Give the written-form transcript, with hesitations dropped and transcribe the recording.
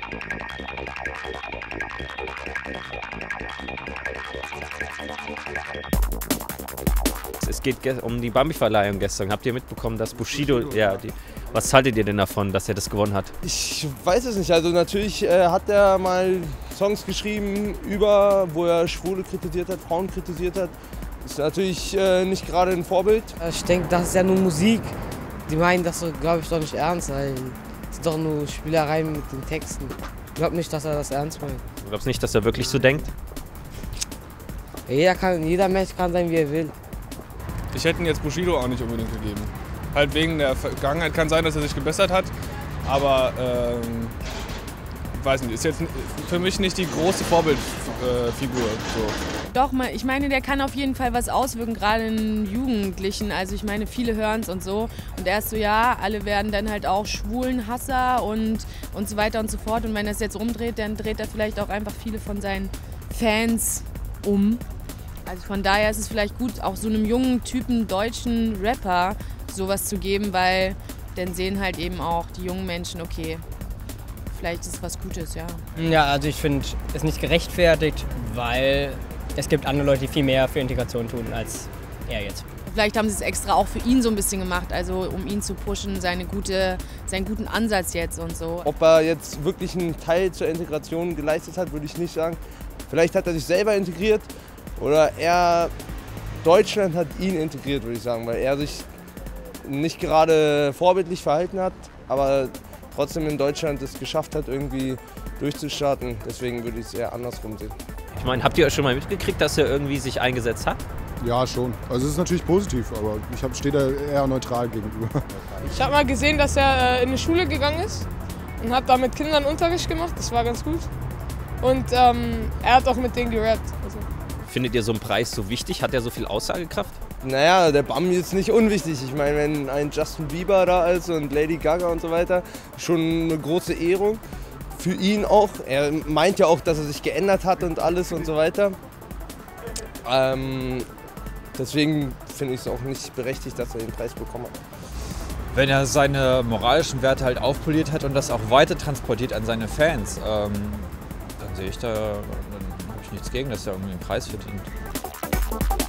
Es geht um die Bambi-Verleihung gestern. Habt ihr mitbekommen, dass Bushido, was haltet ihr denn davon, dass er das gewonnen hat? Ich weiß es nicht. Also natürlich hat er mal Songs geschrieben, wo er Schwule kritisiert hat, Frauen kritisiert hat. Ist natürlich nicht gerade ein Vorbild. Ich denke, das ist ja nur Musik. Die meinen das so, glaube ich, doch nicht ernst. Das sind doch nur Spielereien mit den Texten. Ich glaube nicht, dass er das ernst meint. Du glaubst nicht, dass er wirklich so denkt? Jeder Mensch kann sein, wie er will. Ich hätte ihn jetzt Bushido auch nicht unbedingt gegeben. Halt wegen der Vergangenheit kann sein, dass er sich gebessert hat, aber weiß nicht, ist jetzt für mich nicht die große Vorbildfigur. So. Doch, ich meine, der kann auf jeden Fall was auswirken, gerade in Jugendlichen. Also ich meine, viele hören es und so. Und er ist so, ja, alle werden dann halt auch Schwulenhasser und so weiter und so fort. Und wenn er es jetzt umdreht, dann dreht er vielleicht auch einfach viele von seinen Fans um. Also von daher ist es vielleicht gut, auch so einem jungen Typen, deutschen Rapper sowas zu geben, weil dann sehen halt eben auch die jungen Menschen, okay, vielleicht ist es was Gutes, ja. Ja, also ich finde es nicht gerechtfertigt, weil es gibt andere Leute, die viel mehr für Integration tun als er jetzt. Vielleicht haben sie es extra auch für ihn so ein bisschen gemacht, also um ihn zu pushen, seinen guten Ansatz jetzt und so. Ob er jetzt wirklich einen Teil zur Integration geleistet hat, würde ich nicht sagen. Vielleicht hat er sich selber integriert oder Deutschland hat ihn integriert, würde ich sagen, weil er sich nicht gerade vorbildlich verhalten hat, aber trotzdem in Deutschland es geschafft hat, irgendwie durchzustarten. Deswegen würde ich es eher andersrum sehen. Ich meine, habt ihr schon mal mitgekriegt, dass er irgendwie sich eingesetzt hat? Ja, schon. Also es ist natürlich positiv, aber ich stehe da eher neutral gegenüber. Ich habe mal gesehen, dass er in eine Schule gegangen ist und hat da mit Kindern Unterricht gemacht. Das war ganz gut. Und er hat auch mit denen gerappt. Also. Findet ihr so einen Preis so wichtig? Hat er so viel Aussagekraft? Naja, der Bambi ist nicht unwichtig. Ich meine, wenn ein Justin Bieber da ist und Lady Gaga und so weiter, schon eine große Ehrung. Für ihn auch. Er meint ja auch, dass er sich geändert hat und alles und so weiter. Deswegen finde ich es auch nicht berechtigt, dass er den Preis bekommen hat. Wenn er seine moralischen Werte halt aufpoliert hat und das auch weiter transportiert an seine Fans, dann sehe ich dann habe ich nichts gegen, dass er irgendwie einen Preis verdient.